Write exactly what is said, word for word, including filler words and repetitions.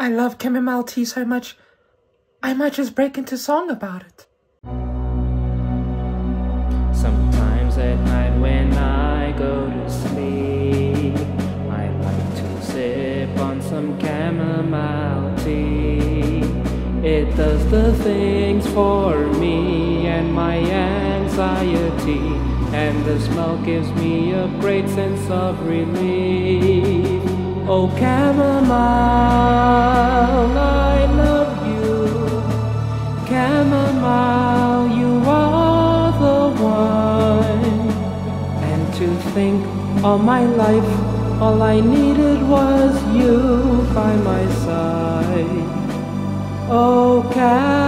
I love chamomile tea so much, I might just break into song about it. Sometimes at night when I go to sleep, I like to sip on some chamomile tea. It does the things for me and my anxiety, and the smell gives me a great sense of relief. Oh chamomile, I love you. Chamomile, you are the one. And to think all my life, all I needed was you by my side. Oh chamomile,